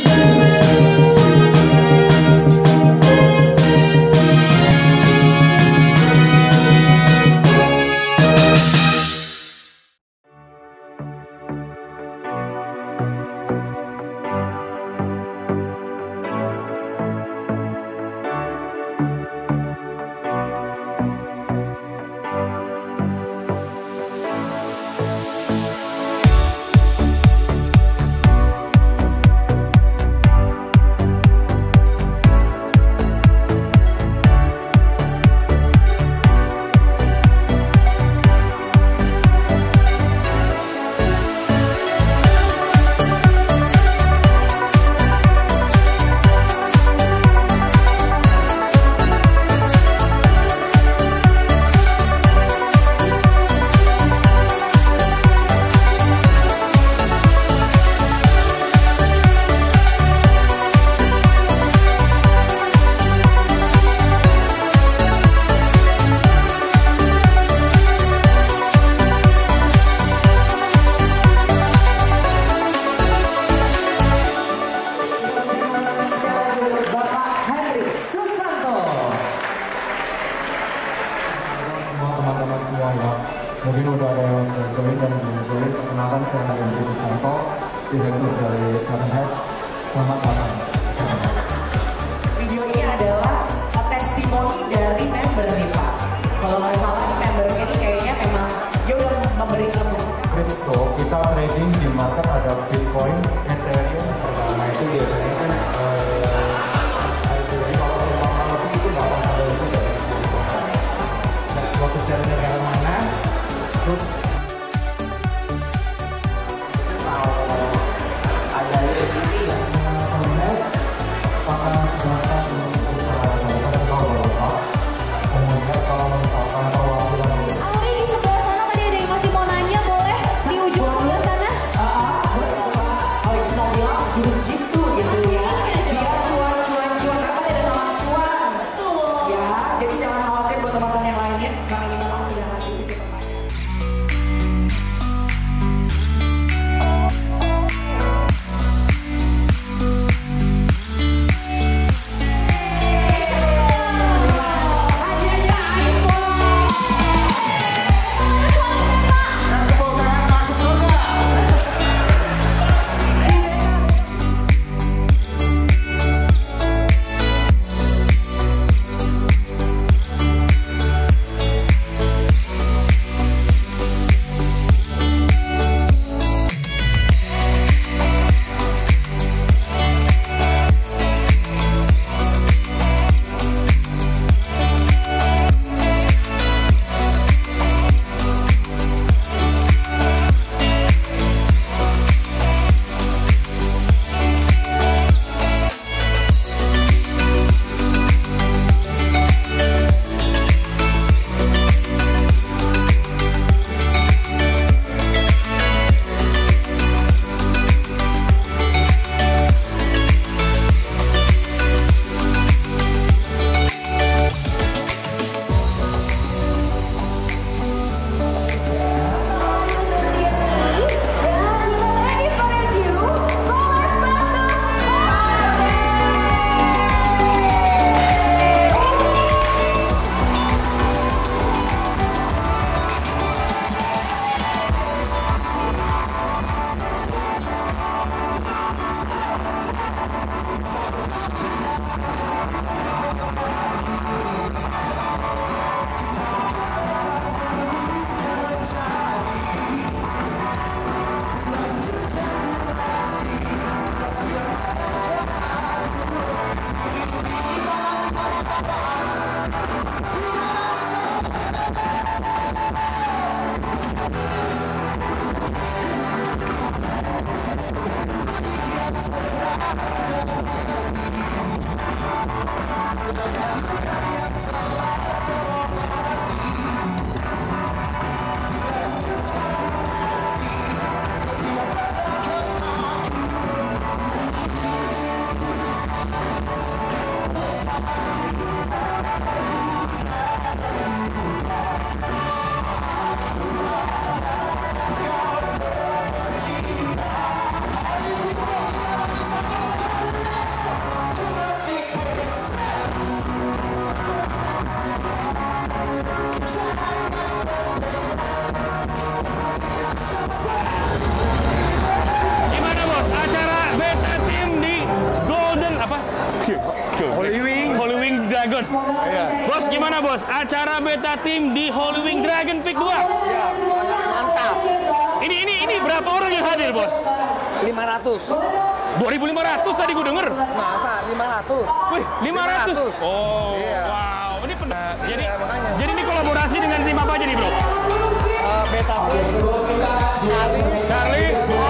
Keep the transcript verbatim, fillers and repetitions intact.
Mungkin udah ada yang join dan join, perkenalkan saya nama Ibu Susanto, direktur dari Seven Head. Selamat datang. Video ini adalah testimoni dari member nih Pak. Kalau nggak salah nih membernya ini kayaknya memang dia udah memberikan crypto. Kita trading di market ada Bitcoin, Ethereum, pertama itu biasanya kan jadi kalau kalau itu nggak akan ada itu dari nah, suatu dari negara mana terus kalau ada ini ya connect apakah data untuk usaha kalau berapa kemudian kalau misalkan perwakilan Auri di sebelah sana tadi ada yang masih mau nanya, boleh di ujung sebelah sana. ah oh kita bilang jurus jitu gitu ya biar cuan cuan cuan apa ada sama cuan Betul. ya jadi jangan khawatir buat teman-teman yang lainnya karena ini memang sudah ada di situ. Bos. Iya. Bos, gimana Bos? Acara beta tim di Holywings Dragon Peak dua. Iya, mantap. Ini ini ini berapa orang yang hadir, Bos? lima ratus. dua ribu lima ratus tadi gue denger. Masa lima ratus? Wih, lima ratus. Oh, Iya. wow. Ini pernah. Jadi Iya, makanya. jadi ini kolaborasi dengan tim apa aja nih, Bro? Uh, beta tim, Charlie, Charlie,